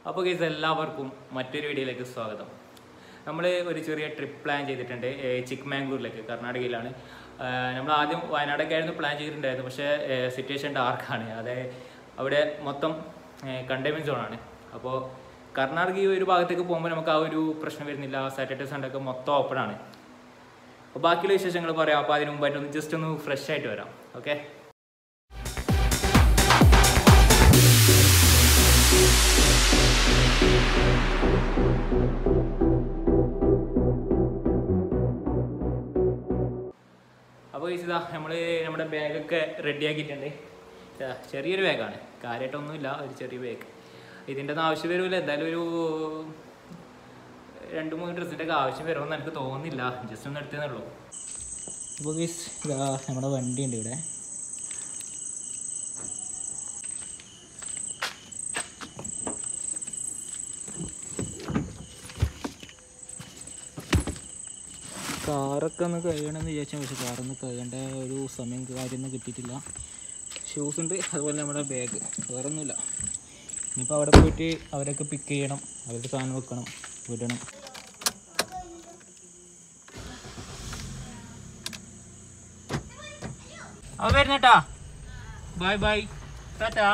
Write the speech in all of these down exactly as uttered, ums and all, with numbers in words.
അപ്പോൾ ഗൈസ് എല്ലാവർക്കും മറ്റൊരു വീഡിയോയിലേക്ക് സ്വാഗതം. നമ്മൾ ഒരു ചെറിയ ട്രിപ്പ് പ്ലാൻ ചെയ്തിട്ടുണ്ട് ചിക്ക്മാംഗ്ലൂരിലേക്ക്, കർണാടകയിലാണ്. നമ്മൾ ആദ്യം വയനാടൊക്കെ ആയിരുന്നു പ്ലാൻ ചെയ്തിട്ടുണ്ടായിരുന്നു, പക്ഷേ സിറ്റുവേഷൻ ഡാർക്കാണ്. അതായത് അവിടെ മൊത്തം കണ്ടെയ്ൻമെൻറ് സോണാണ്. അപ്പോൾ കർണാടക ഈ ഒരു ഭാഗത്തേക്ക് പോകുമ്പോൾ നമുക്ക് ആ ഒരു പ്രശ്നം വരുന്നില്ല. സാറ്റർഡേ സൺഡേ ഒക്കെ മൊത്തം ഓപ്പൺ ആണ്. അപ്പോൾ ബാക്കിയുള്ള വിശേഷങ്ങൾ പറയാം. അപ്പോൾ അതിന് മുമ്പായിട്ട് ഒന്ന് ജസ്റ്റ് ഒന്ന് ഫ്രഷ് ആയിട്ട് വരാം. ഓക്കെ, അപ്പോൾ ഇതാ നമ്മൾ നമ്മുടെ ബാഗൊക്കെ റെഡി ആക്കിയിട്ടുണ്ട്. ചെറിയൊരു ബാഗാണ്, കാര്യമായിട്ടൊന്നുമില്ല, ഒരു ചെറിയ ബാഗ്. ഇതിൻ്റെ ഒന്നും ആവശ്യം വരില്ല. എന്തായാലും ഒരു രണ്ട് മൂന്ന് ഡ്രസ്സിൻ്റെ ഒക്കെ ആവശ്യം വരുമെന്ന് എനിക്ക് തോന്നുന്നില്ല. ജസ്റ്റ് ഒന്ന് എടുത്തേ ഉള്ളൂ. അപ്പോൾ ഗൈസ് ഇതാ നമ്മുടെ വണ്ടി ഉണ്ട് ഇവിടെ. കാറൊക്കെ ഒന്ന് കഴിയണമെന്ന് വിചാരിച്ചാൽ, പക്ഷേ കാറൊന്നും കഴിയേണ്ട ഒരു സമയം കാര്യമൊന്നും കിട്ടിയിട്ടില്ല. ഷൂസ് ഉണ്ട്, അതുപോലെ നമ്മുടെ ബാഗ്, വേറെ ഒന്നുമില്ല. ഇനിയിപ്പോൾ അവിടെ പോയിട്ട് അവരൊക്കെ പിക്ക് ചെയ്യണം, അവരുടെ സാധനം വെക്കണം, വിടണം. അവ വരുന്നേട്ടാ, ബൈ ബൈ, ടാറ്റാ.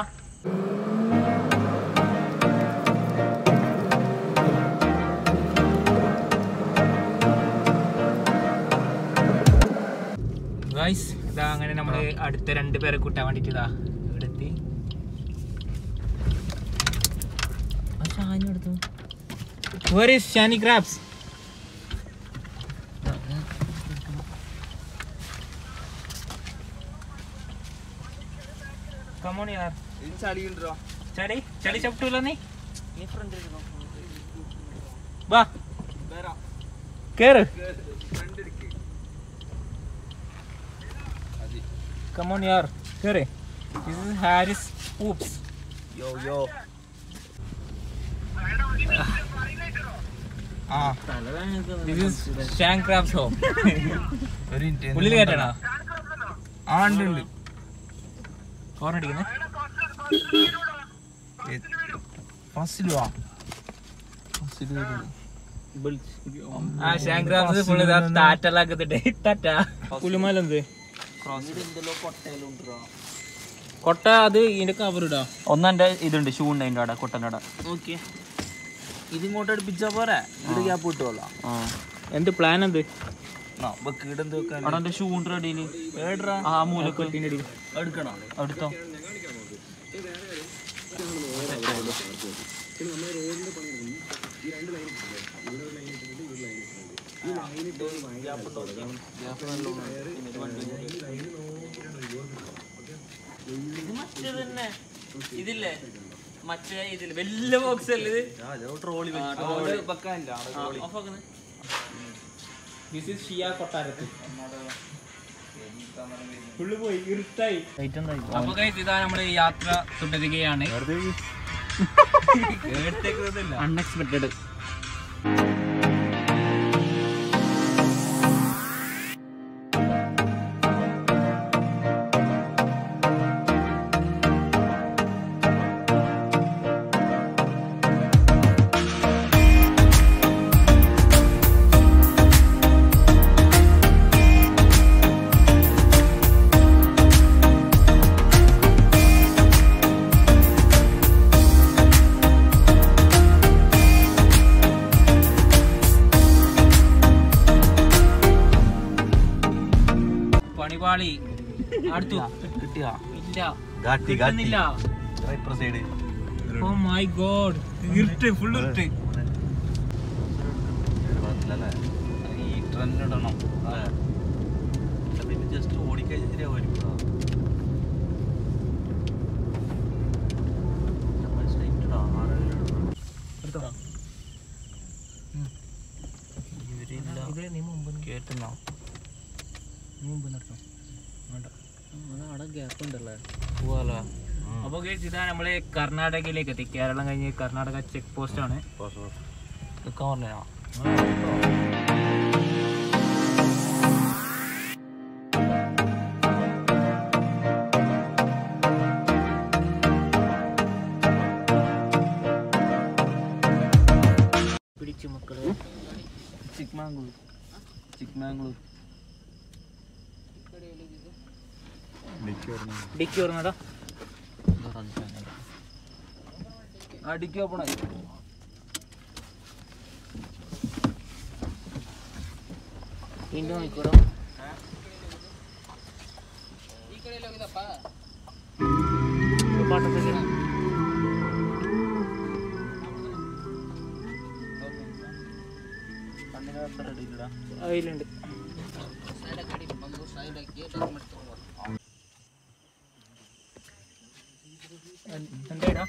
ഗൈസ് ഇതാ അങ്ങനെ നമ്മൾ അടുത്ത രണ്ട് പേരെ കൂട്ടാൻ വേണ്ടിയിട്ട് ഇതാ ഇവിടെ എത്തി. Where is Shani Crabs? Come on yaar. In chali indra. Chali, chali chaptula nahi. Ni front edukno. Ba. Bera. Care. Front edukku. Adi. Come on yaar. Care. This is Harris. Oops. Yo yo. Ah. This is Shani Crabs home. Very intense. ഉള്ളിൽ കേട്ടണോ? ആ ഉണ്ട് ഉണ്ട്. Horn അടിക്കുന്നേ. ഫാസിലുവാ. ഫാസിലു. ആ Shani Crabs full ഇതാ ടാറ്റലാക്കുന്നുണ്ട്. Tata. പുലിമാലെന്ത്? Cross ഇതിലോ കൊട്ടയിലുണ്ടോ? കൊട്ട അത് ഇതിന്റെ കവർ ഇടാ. ഒന്നെന്റെ ഇതുണ്ട്, ഷൂ ഉണ്ട് അതിന്റെ അവിടെ, കൊട്ടന്റെ അവിടെ. ഓക്കെ, ഇതിങ്ങോട്ട് അടുപ്പിച്ചാ പോരാ, ഇത് ഗ്യാപ്പ് കിട്ടുമല്ലോ. എന്ത് പ്ലാൻ എന്ത്? അവിടെ ഷൂ ഉണ്ട് അടിയിൽ, ആ മൂലക്കെട്ടിന്റെ അടിയിൽ എടുക്കണോ? എടുത്തോ. ഇതില്ലേ മറ്റേ ഇതില് വലിയ ബോക്സ് അല്ലേ ഇത്? ട്രോളി കൊട്ടാരത്ത് ഫുള്ള് പോയി ഇരുട്ടായി. അപ്പൊ ഇതാ നമ്മള് യാത്ര തുടരുകയാണ്. അൺഎക്സ്പെക്ടഡ്. പണിപാളി അടുത്തു കിട്ടിയ ഇല്ല. ഓ മൈ ഗോഡ്, ഇരുട്ട്, ഫുൾ ഇരുട്ട്. ഈ ട്രെൻഡ് ഇടണം, ജസ്റ്റ് ഓടിക്കഴിഞ്ഞാൽ വരും. കേട്ടുന്നോ? അവിടെ ഗ്യാപ്പ് ഉണ്ടല്ലേ, പോവാലോ. അപ്പോൾ ഇതാ നമ്മള് കർണാടകയിലേക്ക് എത്തി. കേരളം കഴിഞ്ഞ് കർണാടക ചെക്ക് പോസ്റ്റ് ആണ്. കൊച്ചു മക്കള് ചിക്ക്മാംഗ്ലൂർ ചിക്ക്മാംഗ്ലൂർ ഡിക്കി ഓർമ്മടാ ആ ഡിക്കി ഓപ്പൺ ആയി ഇൻഡോ നോക്കിക്കോടാ പാട്ടൊക്കെ അതിലുണ്ട് എന്താ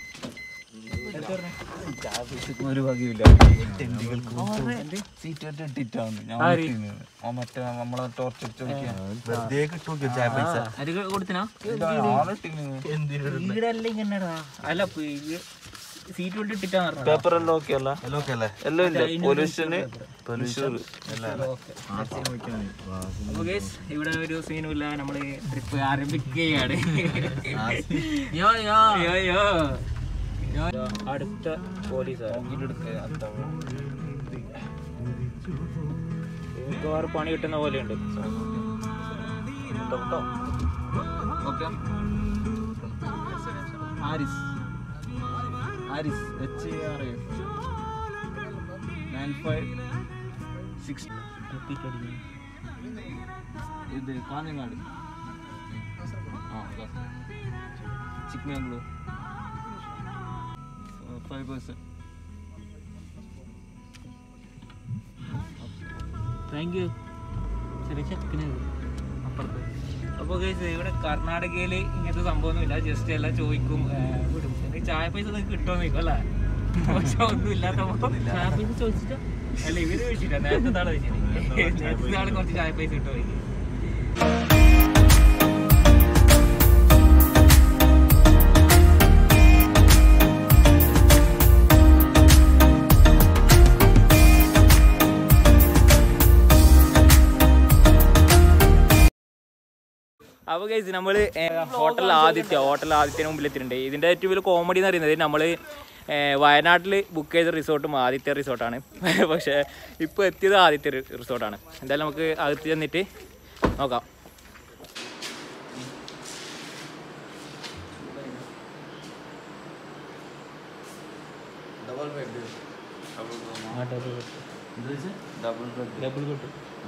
ഒരു വകയില്ല സീറ്റ് ഇട്ടിട്ടാണ് ഞാൻ മറ്റേ നമ്മളെ ടോർച്ച് കൊടുത്തിനാ ഇങ്ങനെടാ അല്ല സീറ്റ് കൊണ്ട് ഇട്ടിട്ടാണ് പേപ്പർ എല്ലാം ഓക്കെ അല്ല എല്ലാം ഇല്ല പൊല്യൂഷന് ഇവിടെ ഒരു സീനുമില്ല നമ്മള് ട്രിപ്പ് ആരംഭിക്കുകയാണ് അടുത്ത പോലീസ് മിക്കവാറും പണി കിട്ടുന്ന പോലെയുണ്ട് ആരിസ് ആരിസ് H R S nine five six ഇത് കാഞ്ഞങ്ങാട് ആ Chikmagalur five percent thank you ചെറിയ ചെക്കനത് അപ്പുറത്ത്. അപ്പോൾ ഇവിടെ കർണാടകയിൽ ഇങ്ങനത്തെ സംഭവമൊന്നുമില്ല, ജസ്റ്റ് എല്ലാം ചോദിക്കും വിടും. എനിക്ക് ചായ പൈസ നിങ്ങൾക്ക് കിട്ടുമോ നിൽക്കും അല്ലേ, പക്ഷെ ഒന്നും ഇല്ലാത്തപ്പോൾ ചായ പൈസ ചോദിച്ചിട്ട് അല്ല ഇവര് ചോദിച്ചില്ല, നേരത്തെ നാളെ ചോദിച്ചില്ല, നേരത്തെ നാളെ കുറച്ച് ചായ പൈസ കിട്ടുമോ എനിക്ക്. അപ്പോൾ ഗൈസ് നമ്മൾ ഹോട്ടൽ ആദിത്യ ഹോട്ടൽ ആദിത്യന് മുമ്പിൽ എത്തിയിട്ടുണ്ട്. ഇതിൻ്റെ ഏറ്റവും വലിയ കോമഡി എന്ന് പറയുന്നത് നമ്മൾ വയനാട്ടിൽ ബുക്ക് ചെയ്ത റിസോർട്ടും ആദിത്യ റിസോർട്ടാണ്, പക്ഷേ ഇപ്പോൾ എത്തിയത് ആദിത്യ റിസോർട്ടാണ്. എന്തായാലും നമുക്ക് അകത്ത് ചെന്നിട്ട് നോക്കാം. ഡബിൾ ബെഡ്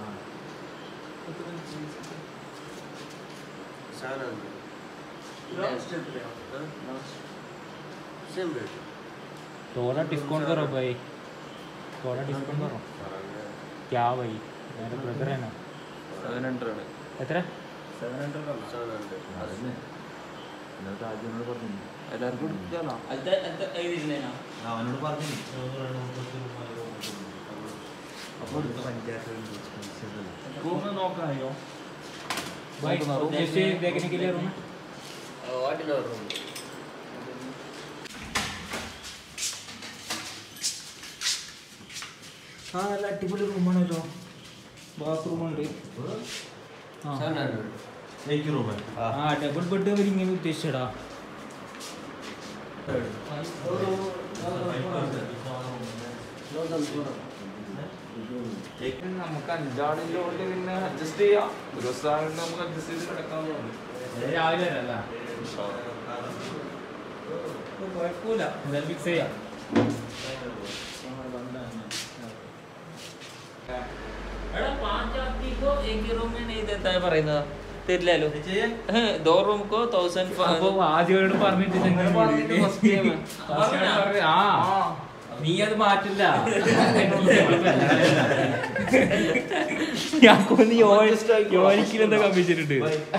थोड़ा डिस्काउंट करो भाई, थोड़ा डिस्काउंट करो. क्या भाई मेरा ब्रदर है ना. സെവൻ ഹൺഡ്രഡ് എത്ര സെവൻ ഹൺഡ്രഡ് അല്ല സെവൻ ഹൺഡ്രഡ് അതന്നെ എന്നിട്ട് ആദ്യമോട് പറഞ്ഞു എല്ലാവർക്കും എടുക്കാലോ അവനോട് പറഞ്ഞു അപ്പോൾ റൂം നോക്കായോ भाई जैसे देखने के लिए रूम है ऑर्डिनरी रूम. हाँ നല്ല അടിപൊളി റൂമാണല്ലോ, ബാത്റൂം ഉണ്ട്. ആ ഡബിൾ ബെഡ് അവർ ഇങ്ങനെ ഉദ്ദേശിച്ചടാ. നമുക്ക് അഞ്ചാളിലോട്ട് പിന്നെ അഡ്ജസ്റ്റ് ചെയ്യാം, ഒരു ദിവസം നമുക്ക് അഡ്ജസ്റ്റ് ചെയ്ത് കിടക്കാവുന്നതാണ്. രാവിലെ അല്ല കുഴപ്പമില്ല, എന്തായാലും ഫിക്സ് ചെയ്യാം. പറയുന്നത് തരില്ലല്ലോ, ദോ റൂം കോ തൗസൻഡ്. ആദ്യമായിട്ട് പറഞ്ഞിട്ട് ആ നീ അത് മാറ്റില്ല, യോനിക്കിലെന്താ കമ്പിച്ചിട്ടുണ്ട്.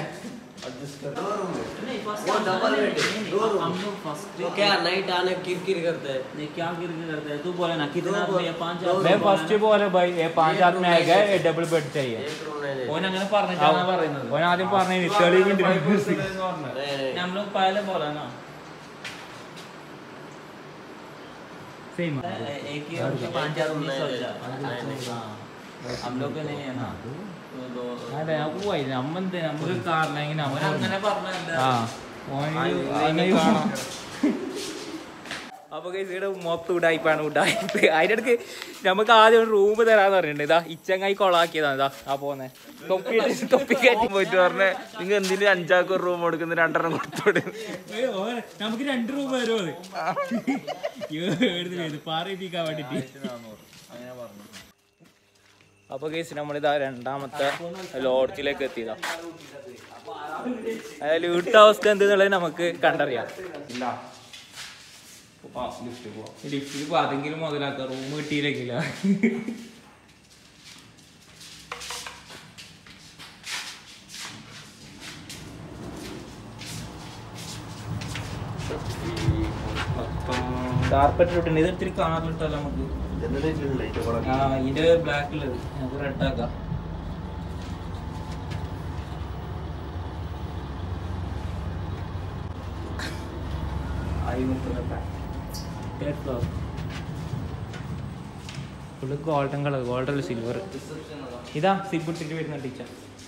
क्या नाइट आने किरकिर करते हैं, क्या किरकिर करते हैं तू बोले ना कितना ये पांच मैं फर्स्ट बोले भाई ये पांच आदमी आएगा, ये डबल बेड चाहिए. ओन അങ്ങനെ പറഞ്ഞാണ് പറയുന്നത്, ഓൻ ആദ്യം പറഞ്ഞു തെളിവുണ്ട്. हम लोग पहले बोला ना सेम एक ही रूम में पांच आदमी सोच जा, हम लोग के नहीं है ना. അതെ പോയി നമ്മന്ത് നമുക്ക് കാറിലെങ്കിൽ അങ്ങനെ പറഞ്ഞല്ല. ആ ഓന് കാണാം. അപ്പൊ ഇവിടെ മൊത്തം ഉടായിപ്പാണ് ഉടായിപ്പ്. അതിൻ്റെ അടുക്ക് നമുക്ക് ആദ്യം ഒരു റൂം തരാന്ന് പറഞ്ഞിട്ടുണ്ട്. ഇതാ ഇച്ചങ്ങായി കൊളാക്കിയതാണ്. ഇതാ ആ പോന്നെ തൊപ്പി തൊപ്പി കയറ്റി പോയിട്ട് പറഞ്ഞ നിങ്ങൾ എന്തിനും അഞ്ചാക്ക് ഒരു റൂം കൊടുക്കുന്ന രണ്ടെണ്ണം കൊടുത്തോട്. നമുക്ക് രണ്ട് റൂം വരുമോ അത് പാറിപ്പിക്കാൻ വേണ്ടിട്ട്. അപ്പൊ കേസ് നമ്മളിതാ രണ്ടാമത്തെ ലോഡ്ജിലേക്ക് എത്തിയതാ. അതായത് വീട്ട അവസ്ഥ എന്തെന്നുള്ളത് നമുക്ക് കണ്ടറിയാം. ലിഫ്റ്റിൽ പോ അതെങ്കിലും മുതലാക്കാം. റൂം കിട്ടിയില്ലെങ്കില കാർപ്പറ്റ് ഇട്ടുണ്ട്. ഇത് ഇത്തിരി കാണാറിട്ടല്ലോ നമുക്ക്. ആ ഇതിന്റെ ബ്ലാക്ക് ഉള്ളത് നമുക്ക് റെഡ് ആക്കാം. Full golden colour, golden silver. ഇതാ സിബ് ഇട്ടിട്ട് വരുന്ന ടീച്ചർ.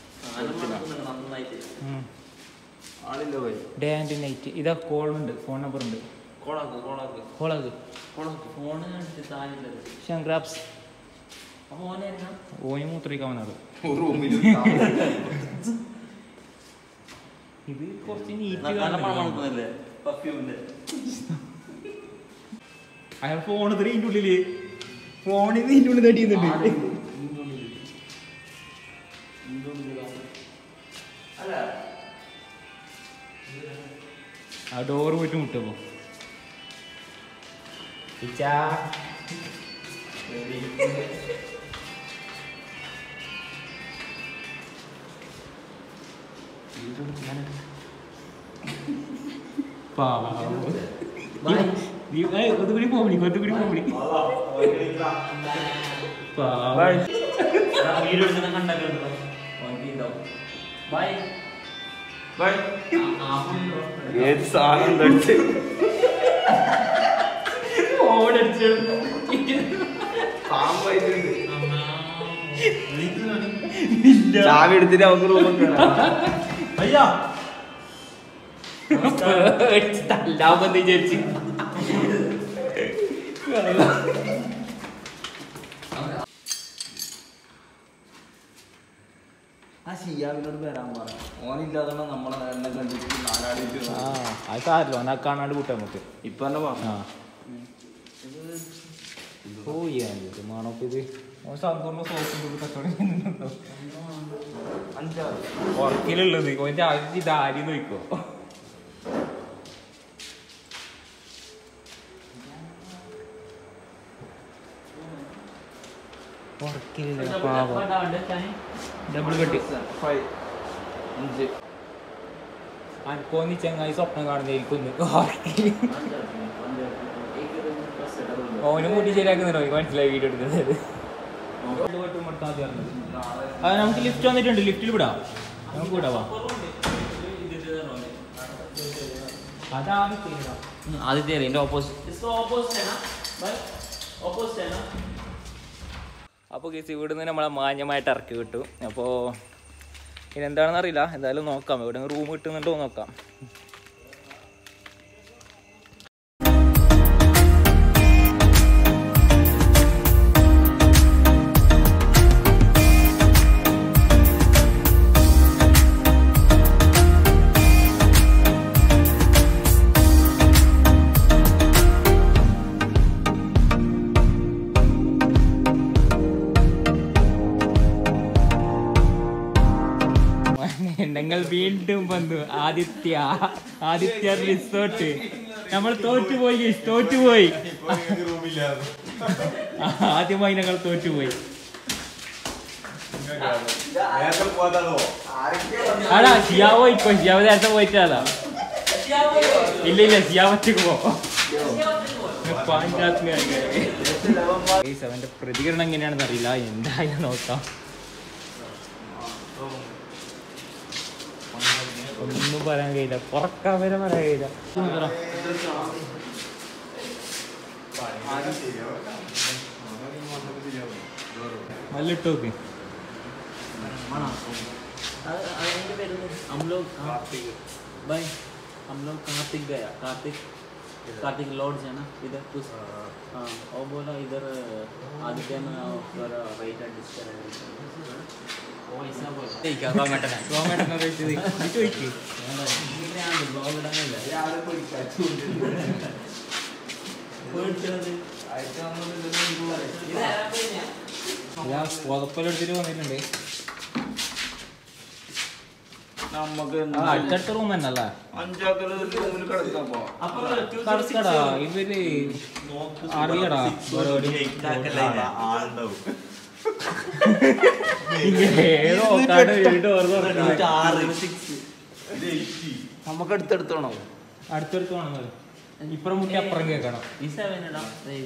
Day and night. ഇതാ കോളുണ്ട്, ഫോൺ നമ്പർ ഉണ്ട്. കോളാക്ക് ശങ്ക്രാപ്സ് ഓന് മൂത്രിക്കാൻ വന്നത്. ഇത് കുറച്ച് നീറ്റ് അയാൾ ഫോൺ ഇതിന്റെ ഉള്ളില് ഫോണിൽ നിന്ന് ഇതിന്റെ ഉള്ളിൽ തട്ടിയുന്നുണ്ട്. ആ ഡോറ് പോയിട്ട് മുട്ടപ്പോ കൊത്തുകുടി പോകണി കൊത്തുകുടി പോകണി ഏത് സാധനം തൊട്ട് ചാവി എടുത്തിട്ട് നമുക്ക് റൂമൊക്കെ തല്ലാമെന്ന് വിചാരിച്ചു. ആ ഷിയാവിനോട് വരാൻ പറഞ്ഞു. ഓനില്ലാതെ നമ്മളെ എന്നെ കണ്ടിട്ട് നാലാടിയിട്ട് അത് സാരല്ലോ ഓനെ കാണാണ്ട് കൂട്ടാൻ നമുക്ക്. ഇപ്പൊ തന്നെ പറഞ്ഞു. ഓ മാണോപ്പ് ഇത് സമ്പൂർണ്ണ സോപ്പ് കച്ചവടം ഉറക്കിലുള്ളത് ഓന്റെ ആദ്യം ഇതാരി നോക്കോ. ഉറക്കില്ല പാവം. ഡബിൾ കെട്ടി അനക്കോന്നി ചങ്ങായി സ്വപ്നം കാണുന്നതായിരിക്കും. ഓനും മുട്ടി ശരിയാക്കുന്നുണ്ടോ എനിക്ക് മനസ്സിലായി വീഡിയോ എടുക്കുന്നത്. അത് നമുക്ക് ലിഫ്റ്റ് വന്നിട്ടുണ്ട്. ലിഫ്റ്റിൽ വിടാം, നമുക്ക് വിടാവാ. ആദ്യത്തെ ഓപ്പോസിറ്റ്. അപ്പോൾ കേസ് ഇവിടുന്ന് നമ്മളെ മാന്യമായിട്ട് ഇറക്കി വിട്ടു. അപ്പോൾ ഇതെന്താണെന്ന് അറിയില്ല, എന്തായാലും നോക്കാം. ഇവിടെ നിന്ന് റൂം കിട്ടുന്നുണ്ടോ നോക്കാം. ഞങ്ങൾ വീണ്ടും വന്നു. ആദിത്യ ആദിത്യ റിസോർട്ട്. നമ്മൾ തോറ്റുപോയി തോറ്റുപോയി ആദ്യമായി ഞങ്ങൾ തോറ്റുപോയി. ആടാ ഷിയാവോ പോയിക്കോ. ഷിയാവ് നേരത്തെ പോയിട്ടാ. ഇല്ല ഇല്ല ഷിയാവത്തേക്ക് പോ. അവന്റെ പ്രതികരണം എങ്ങനെയാണെന്ന് അറിയില്ല. എന്തായാലും നോക്കാം. ഒന്നും പറയാൻ കഴിയില്ല, പുറക്കാൻ വരെ പറയാൻ കഴിയില്ല. നല്ല ഇട്ടോക്ക്. हम लोग भाई हम लोग कार्तिक गया कार्तिक कार्तिक लॉर्ड्स है ना इधर कुछ हाँ और बोला इधर आदित्य में थोड़ा राइट एडजस्ट करेगा वो ऐसा बोला ठीक है टोमेटो ना टोमेटो ना വെച്ച് ഇത് വെക്ക് ഇങ്ങനെയാണ് ബ്ലോഗ് ഇടാനില്ല രാവിലെ പൊരിക്കാച്ചു പോയിട്ടത് ഞാൻ പുതപ്പെടുത്തിട്ട് വന്നിട്ടുണ്ട്. നമുക്ക് അടുത്തടുത്ത റൂം തന്നെയല്ലേ അഞ്ചാക്കള് റൂമിൽ കിടക്കാൻ പോവാം. കടക്കടാ ഇവര് അറിയടാ ഏതോ നമുക്ക് അടുത്തടുത്താണോ? അടുത്തടുത്ത് വേണം. ഇപ്പുറം മുട്ടി അപ്പുറം കേൾക്കണം. ഈ സെവൻ ഇടാ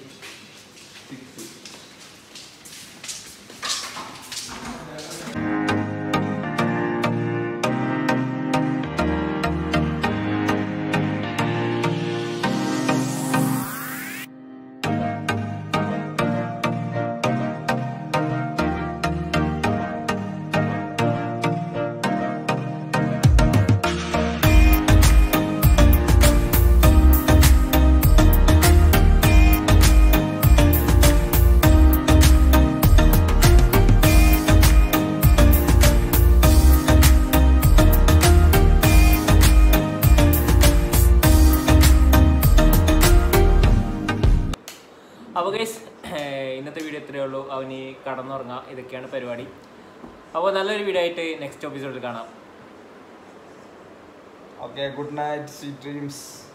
അപ്പോൾ ഗൈസ് ഇന്നത്തെ വീഡിയോ ഇത്രയേ ഉള്ളൂ. അവന് കടന്നുറങ്ങാം. ഇതൊക്കെയാണ് പരിപാടി. അപ്പോൾ നല്ലൊരു വീഡിയോ ആയിട്ട് നെക്സ്റ്റ് എപ്പിസോഡിൽ കാണാം. Okay, good night, sweet dreams.